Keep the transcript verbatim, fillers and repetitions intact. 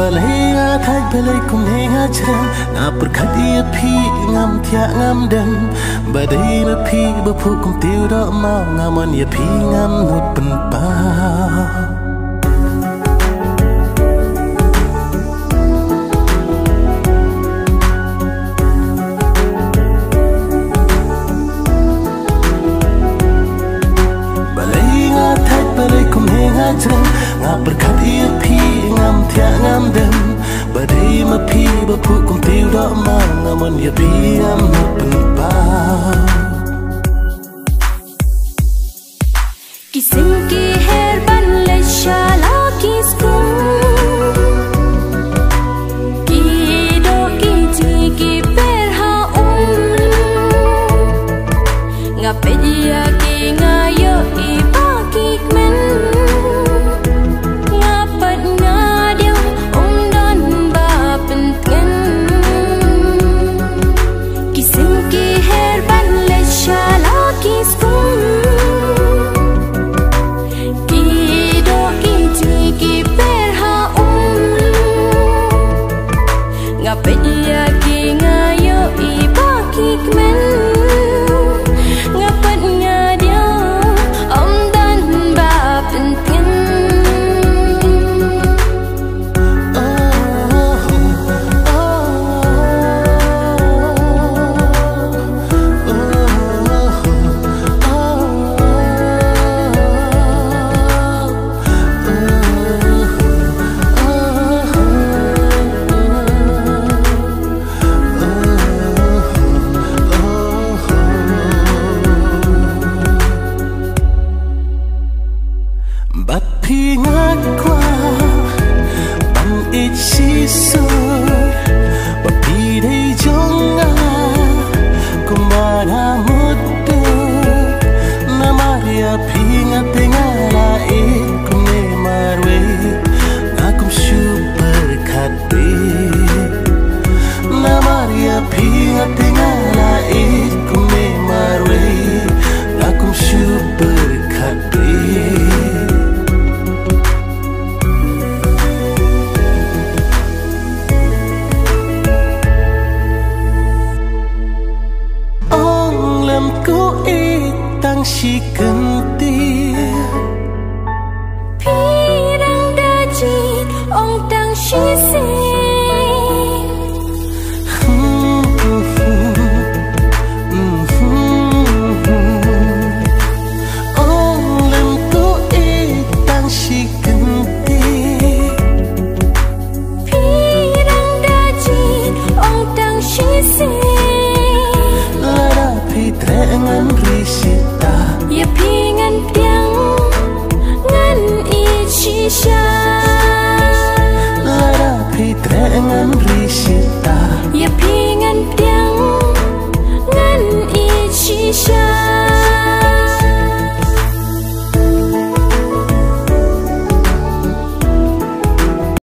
balai atai balai kum henga jram ngapur khadi phi ngam thia ngam dam badai ma phi ba phu kum tiu do ma ngamon ya phi ngam nut pen pa ngapur khadi phi ngam thia ngam dam badai ma phi ba phu kum tiu do ma ngamon ya phi ngam nut pen pa kisim ki her ban le shala kiskum ki do ki ji ki per ha um ngape ya ki ngayo i pa ki men Lara pi trengan risi